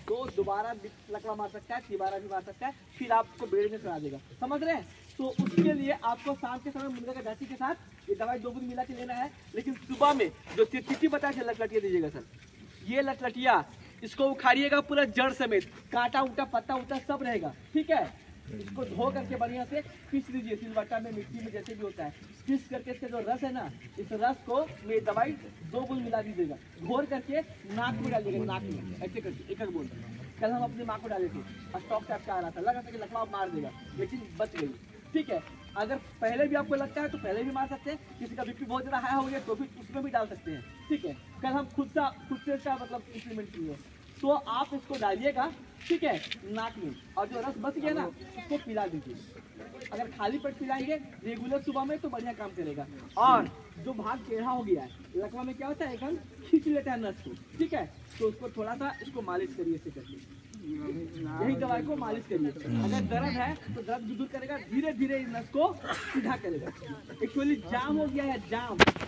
तो दोबारा लकवा मार सकता है, तिबारा भी मार सकता है, फिर आपको बेड में चढ़ा देगा। समझ रहे हैं? तो उसके लिए आपको शाम के समय मुर्गा का जाति के साथ ये दवाई 2 बूंद मिला के लेना है। लेकिन सुबह में जो तिथि बताया लटलटिया दीजिएगा सर। ये लटलटिया इसको उखाड़िएगा पूरा जड़ समेत, कांटा उटा पत्ता उता सब रहेगा, ठीक है। इसको धो करके बढ़िया से पीस लीजिए, सिलबट्टा में मिट्टी में जैसे भी होता है, पीस करके इसका जो रस है ना, इस रस को ये दवाई 2 बूंद मिला दीजिएगा, घोर करके नाक में डालिएगा, नाक में ऐसे करके एक बूंद। कल हम अपनी माँ को डाले थे, स्टॉक टाइप का आ रहा था, लगा था कि लकवा मार देगा, लेकिन बच गई, ठीक है। अगर पहले भी आपको लगता है तो पहले भी मार सकते हैं, किसी का बीपी बहुत ज़्यादा हाई हो गया तो भी उसमें भी डाल सकते हैं, ठीक है। कल हम खुद से इसका मतलब इम्प्लीमेंट किए, तो आप इसको डालिएगा, ठीक है, नाक में, और जो रस बच गया ना उसको पिला दीजिए। अगर खाली पेट पिलाएंगे रेगुलर सुबह में तो बढ़िया काम करेगा। और जो भाग टेढ़ा हो गया है, लकवा में क्या होता है, एकदम खींच लेता है नस को, ठीक है, तो उसको थोड़ा सा इसको मालिश करिए ऐसे करके, यही दवाई को मालिश करिए। अगर दर्द है तो दर्द भी दूर करेगा, धीरे धीरे नस को सीधा करेगा। एक्चुअली जाम हो गया है, जाम।